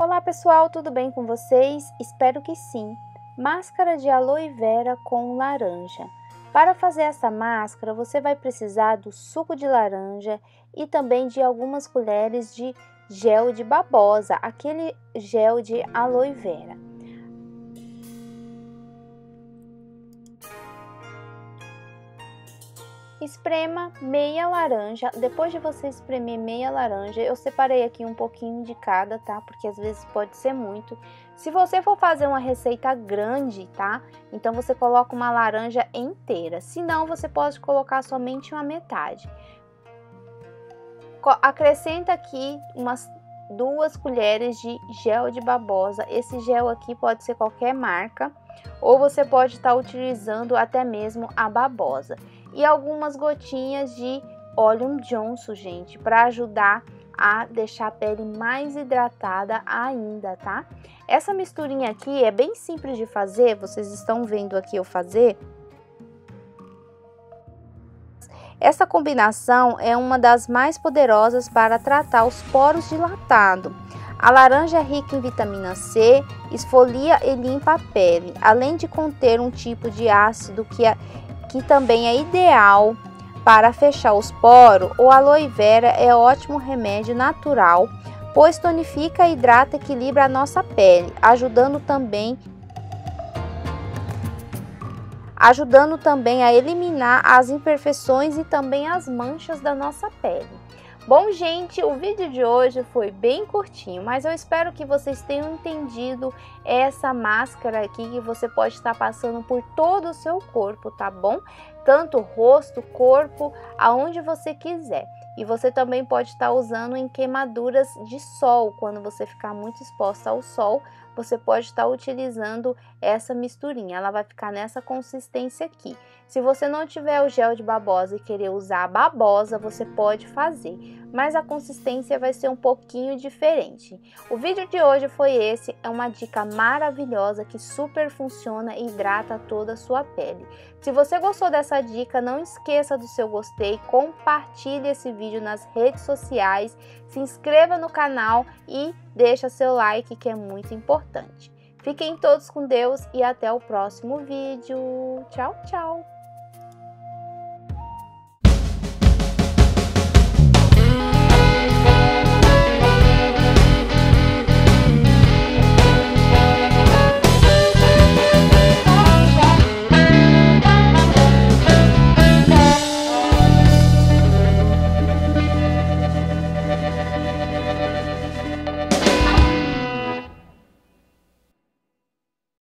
Olá pessoal, tudo bem com vocês? Espero que sim. Máscara de aloe vera com laranja. Para fazer essa máscara, você vai precisar do suco de laranja e também de algumas colheres de gel de babosa, aquele gel de aloe vera. Esprema meia laranja. Depois de você espremer meia laranja, eu separei aqui um pouquinho de cada, tá? Porque às vezes pode ser muito. Se você for fazer uma receita grande, tá? Então você coloca uma laranja inteira. Se não, você pode colocar somente uma metade. Acrescenta aqui umas 2 colheres de gel de babosa. Esse gel aqui pode ser qualquer marca, ou você pode estar utilizando até mesmo a babosa. E algumas gotinhas de óleo Johnson, gente, para ajudar a deixar a pele mais hidratada ainda, tá? Essa misturinha aqui é bem simples de fazer, vocês estão vendo aqui eu fazer. Essa combinação é uma das mais poderosas para tratar os poros dilatados. A laranja é rica em vitamina C, esfolia e limpa a pele, além de conter um tipo de ácido que também é ideal para fechar os poros. O aloe vera é ótimo remédio natural, pois tonifica, hidrata e equilibra a nossa pele, ajudando também a eliminar as imperfeições e também as manchas da nossa pele. Bom, gente, o vídeo de hoje foi bem curtinho, mas eu espero que vocês tenham entendido essa máscara aqui que você pode estar passando por todo o seu corpo, tá bom? Tanto rosto, corpo, aonde você quiser. E você também pode estar usando em queimaduras de sol, quando você ficar muito exposta ao sol, você pode estar utilizando essa misturinha, ela vai ficar nessa consistência aqui. Se você não tiver o gel de babosa e querer usar a babosa, você pode fazer, mas a consistência vai ser um pouquinho diferente. O vídeo de hoje foi esse, é uma dica maravilhosa que super funciona e hidrata toda a sua pele. Se você gostou dessa dica, não esqueça do seu gostei, compartilhe esse vídeo nas redes sociais, se inscreva no canal e deixa seu like, que é muito importante. Fiquem todos com Deus e até o próximo vídeo. Tchau, tchau!